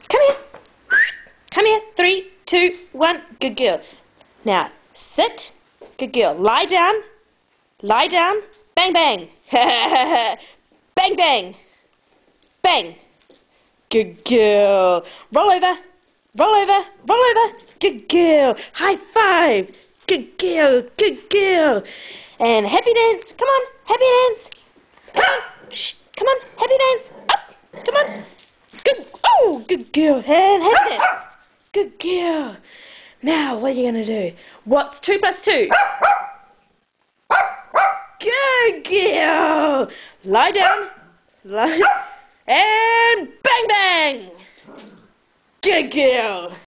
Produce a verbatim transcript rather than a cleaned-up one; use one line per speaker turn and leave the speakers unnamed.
Come here. Come here. Three, two, one. Good girl. Now, sit. Good girl. Lie down. Lie down. Bang, bang. Bang, bang. Bang. Good girl. Roll over. Roll over. Roll over. Good girl. High five. Good girl. Good girl. And happy dance. Come on. Happy dance. Come on. Shh. Come on. Happy dance. Up. Come on. Good. Oh, good girl. And happy dance. Good girl. Now, what are you going to do? What's two plus two? Good girl. Lie down. Lie. And bang, bang. Good girl.